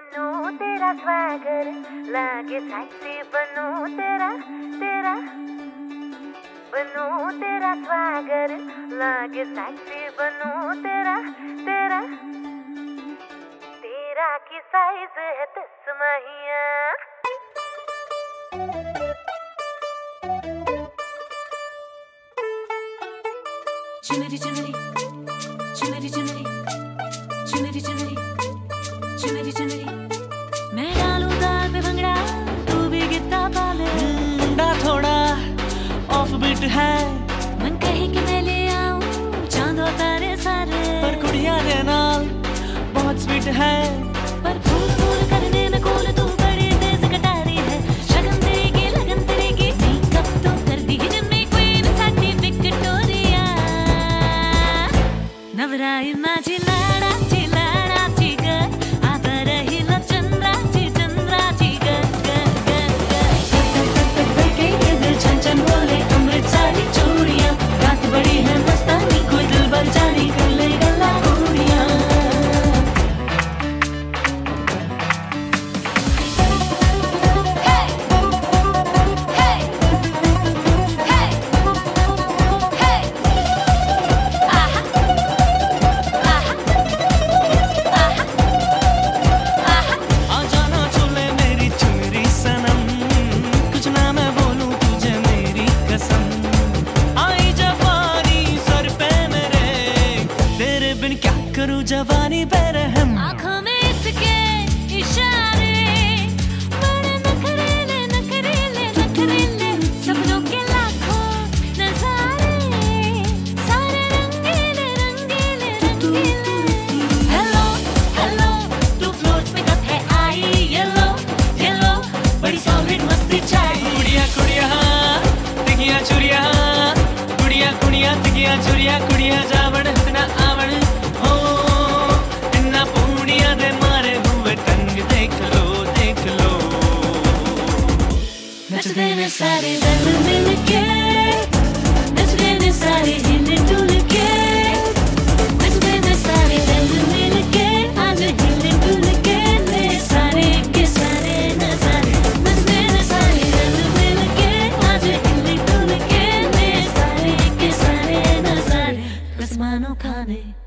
बनूं तेरा स्वैगर, लागे सेक्सी बनूं तेरा तेरा, बनूं तेरा स्वैगर, लागे सेक्सी बनूं तेरा तेरा, तेरा की साइज है 10 महिया। चुनरी चुनरी चुनरी चुनरी चुनरी चुनरी चुनरी चुनरी, मैं डालूं ताल पे भंगड़ा, तू भी गिद्दा पाले। मुंडा थोड़ा ऑफ बीट है, मन कहे कि मैं ले आऊं चांद और तारे सारे, पर कुड़िया दे नाल बहुत स्वीट है। पर फूल फूल करने में कूल तू बड़ी तेज कटारी है, शगन तेरी की लगन तेरी की, मेकअप तो कर दी जिम्मी क्वीन साडी विक्टोरिया। नवराई माझी लाडाची लाडाची ग, आता राहील चंद्राची चंद्राची ग ग ग ग। धड़के ये दिल छन छन बोले अमृत सारी चूड़ियां, रात बड़ी है मस्तानी कोई दिल भर जानी कर ले गला उड़ियां। करूं जवानी बेरहम, आँखों में इसके इशारे, बड़े नखरेले नखरेले नखरेले, सपनों के लाखों नजारे, सारे रंगीले रंगीले रंगीले। हेलो हेलो टू फ्लोर्स पे कब है आई, येलो येलो बड़ी सॉलिड मस्ती चाय। कुड़िया कुड़िया तिगिया चुरिया, कुड़िया कुड़िया तिगिया चुरिया, कुड़िया जावण इतना आवण हो, इन्ना पूनिया दे मारे हुए टंग देख लो देख लो। नचते ने सारे दल मिल के, नचते ने सारे हिल डुल के, नचते ने सारे दल मिल के, आज हिल डुल के ले सारे के सारे नजारे। नचते ने सारे दल मिल के, आज हिल डुल के ले सारे के सारे नजारे। आसमानों खाने